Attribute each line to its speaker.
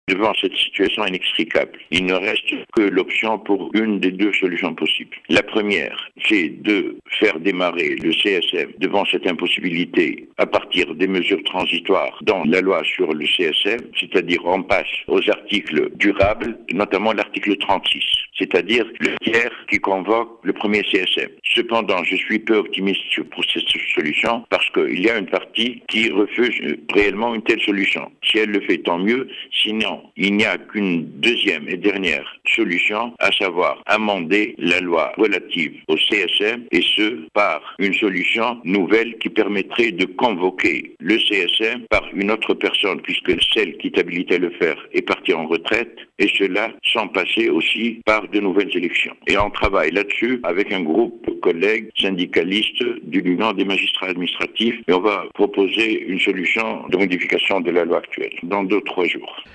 Speaker 1: devant cette situation inextricable. Il ne reste que l'option pour une des deux solutions possibles. La première, c'est de faire démarrer le CSM devant cette impossibilité à partir des mesures transitoires dans la loi sur le CSM, c'est-à-dire on passe aux articles durables, notamment l'article 36, c'est-à-dire le tiers qui convoque le premier CSM. Cependant, je suis peu optimiste pour cette solution parce qu'il y a une partie qui refuse réellement une telle solution. Si elle le fait, tant mieux. Sinon, il n'y a qu'une deuxième et dernière solution, à savoir amender la loi relative au CSM, et ce, par une solution nouvelle qui permettrait de convoquer le CSM par une autre personne, puisque celle qui est habilitée à le faire est partie en retraite, et cela sans passer aussi par de nouvelles élections. Et on travaille là-dessus avec un groupe de collègues syndicalistes de l'Union des magistrats administratifs, et on va proposer une solution de modification de la loi actuelle dans 2-3 jours.